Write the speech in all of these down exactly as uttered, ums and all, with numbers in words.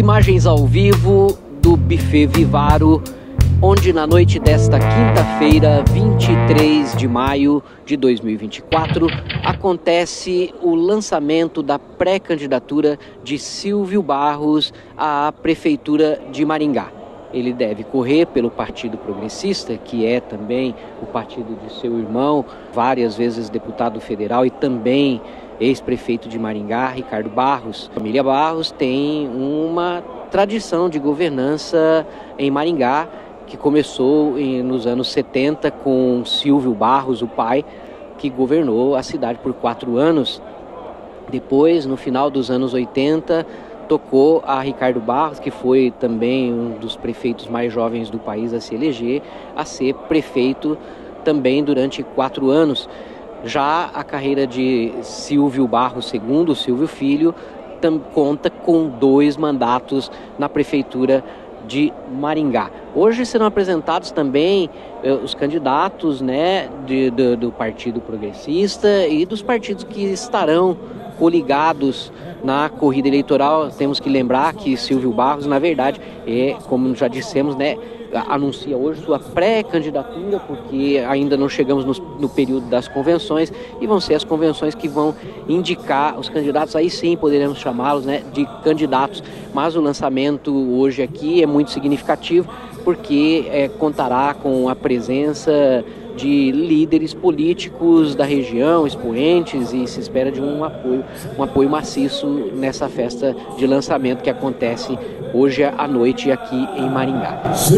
Imagens ao vivo do Buffet Vivaro, onde na noite desta quinta-feira, vinte e três de maio de dois mil e vinte e quatro, acontece o lançamento da pré-candidatura de Silvio Barros à Prefeitura de Maringá. Ele deve correr pelo Partido Progressista, que é também o partido de seu irmão, várias vezes deputado federal e também ex-prefeito de Maringá, Ricardo Barros. A família Barros tem uma tradição de governança em Maringá, que começou em, nos anos setenta com Silvio Barros, o pai, que governou a cidade por quatro anos. Depois, no final dos anos oitenta, tocou a Ricardo Barros, que foi também um dos prefeitos mais jovens do país a se eleger, a ser prefeito também durante quatro anos. Já a carreira de Silvio Barros segundo, Silvio Filho, tam, conta com dois mandatos na prefeitura de Maringá. Hoje serão apresentados também eh, os candidatos, né, de, de, do Partido Progressista e dos partidos que estarão coligados na corrida eleitoral. Temos que lembrar que Silvio Barros, na verdade, é, como já dissemos, né, anuncia hoje sua pré-candidatura, porque ainda não chegamos no, no período das convenções, e vão ser as convenções que vão indicar os candidatos. Aí sim poderemos chamá-los, né, de candidatos, mas o lançamento hoje aqui é muito significativo, porque é, contará com a presença de líderes políticos da região, expoentes, e se espera de um apoio, um apoio maciço nessa festa de lançamento que acontece hoje à noite aqui em Maringá.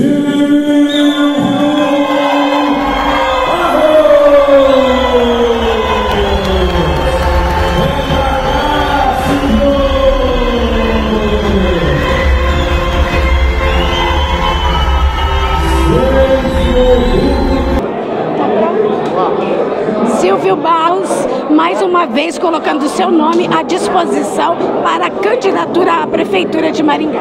Silvio Barros, mais uma vez colocando seu nome à disposição para a candidatura à Prefeitura de Maringá.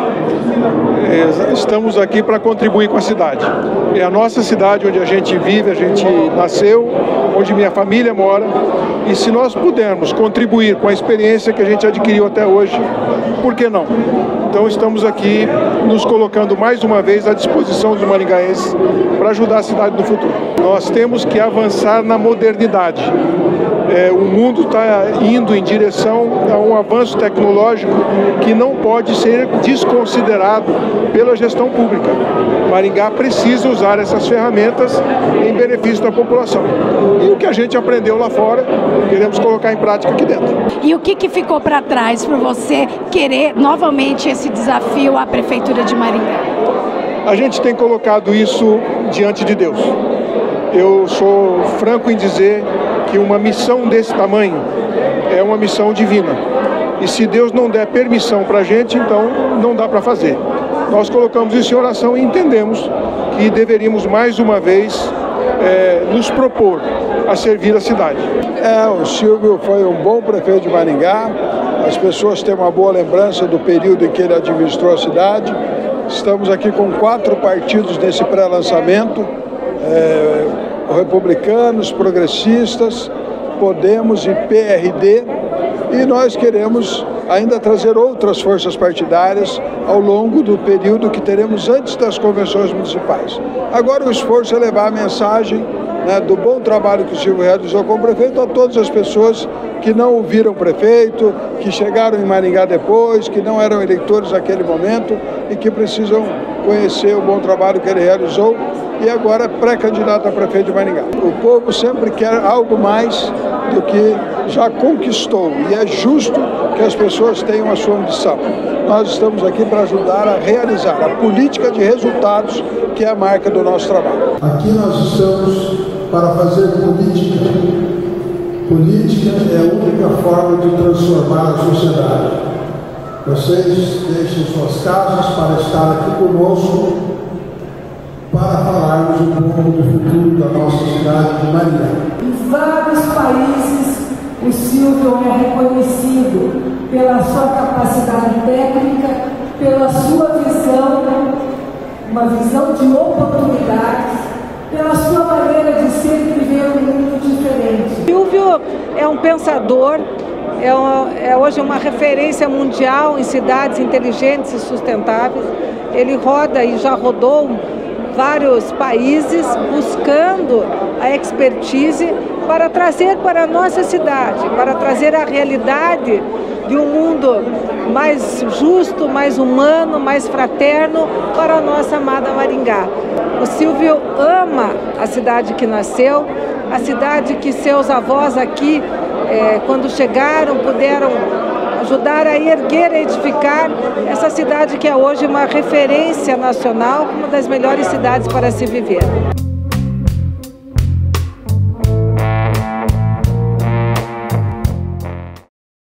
Estamos aqui para contribuir com a cidade. É a nossa cidade onde a gente vive, a gente nasceu, onde minha família mora, e se nós pudermos contribuir com a experiência que a gente adquiriu até hoje, por que não? Então estamos aqui nos colocando mais uma vez à disposição dos maringaenses para ajudar a cidade no futuro. Nós temos que avançar na modernidade. É, o mundo está indo em direção a um avanço tecnológico que não pode ser desconsiderado pela gestão pública. Maringá precisa usar essas ferramentas em benefício da população. E o que a gente aprendeu lá fora, queremos colocar em prática aqui dentro. E o que, que ficou para trás para você querer novamente esse desafio à Prefeitura de Maringá? A gente tem colocado isso diante de Deus. Eu sou franco em dizer que uma missão desse tamanho é uma missão divina. E se Deus não der permissão para a gente, então não dá para fazer. Nós colocamos isso em oração e entendemos que deveríamos mais uma vez é, nos propor a servir a cidade. É, o Silvio foi um bom prefeito de Maringá. As pessoas têm uma boa lembrança do período em que ele administrou a cidade. Estamos aqui com quatro partidos nesse pré-lançamento. É, republicanos, progressistas, Podemos e P R D, e nós queremos ainda trazer outras forças partidárias ao longo do período que teremos antes das convenções municipais. Agora o esforço é levar a mensagem, né, do bom trabalho que o Silvio realizou como prefeito a todas as pessoas que não o viram prefeito, que chegaram em Maringá depois, que não eram eleitores naquele momento e que precisam conhecer o bom trabalho que ele realizou, e agora é pré-candidato a prefeito de Maringá. O povo sempre quer algo mais do que já conquistou, e é justo que as pessoas tenham a sua ambição. Nós estamos aqui para ajudar a realizar a política de resultados, que é a marca do nosso trabalho. Aqui nós estamos para fazer política. Política é a única forma de transformar a sociedade. Vocês deixem suas casas para estar aqui conosco para falarmos um pouco do futuro da nossa cidade de Maringá. Em vários países, o Silvio é reconhecido pela sua capacidade técnica, pela sua visão, uma visão de oportunidades, pela sua maneira de ser e viver um mundo diferente. Silvio é um pensador, é, uma, é hoje uma referência mundial em cidades inteligentes e sustentáveis. Ele roda e já rodou vários países buscando a expertise para trazer para a nossa cidade, para trazer a realidade de um mundo mais justo, mais humano, mais fraterno para a nossa amada Maringá. O Silvio ama a cidade que nasceu, a cidade que seus avós aqui, é, quando chegaram, puderam ajudar a erguer, a edificar essa cidade que é hoje uma referência nacional, uma das melhores cidades para se viver.